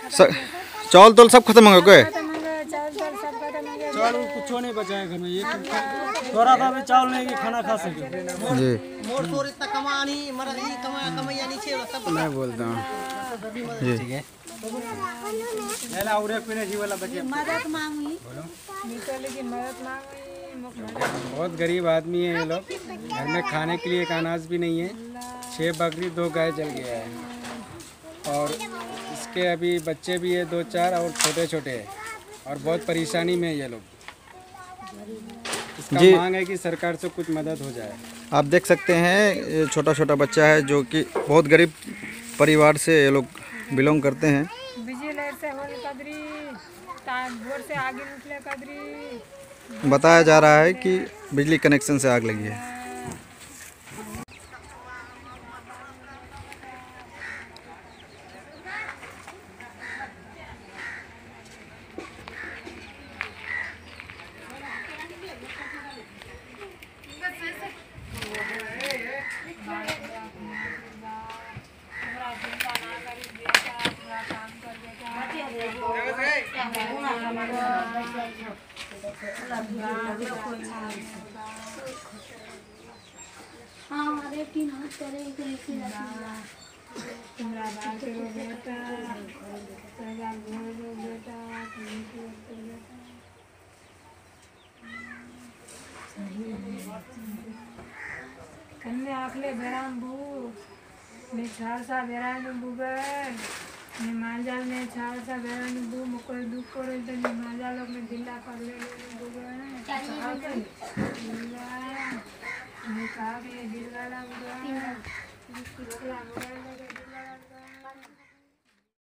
चावल तो सब खत्म हो गए। चावल कुछ नहीं बचा है घर में, ये थोड़ा सा भी चावल नहीं कि खाना खा सके जी। मैं बोलता हूँ ठीक है। बहुत गरीब आदमी है ये लोग, घर में खाने के लिए एक अनाज भी नहीं है। 6 बकरी 2 गाय जल गया है और इसके अभी बच्चे भी है 2-4 और छोटे छोटे हैं और बहुत परेशानी में है ये लोग। इसका मांग है कि सरकार से कुछ मदद हो जाए। आप देख सकते हैं ये छोटा छोटा बच्चा है जो कि बहुत गरीब परिवार से ये लोग बिलोंग करते हैं। बताया जा रहा है कि बिजली कनेक्शन से आग लगी है। कन्ने आखले बेराम बू ने चार सा बेरान बुगर ने मांजाल ने चार सा बेरान बू मकोई दुख करे तो ने मांजाल लोग ने दिल्ला कर ले बुगर ने कहा कि दिल वाला बुगर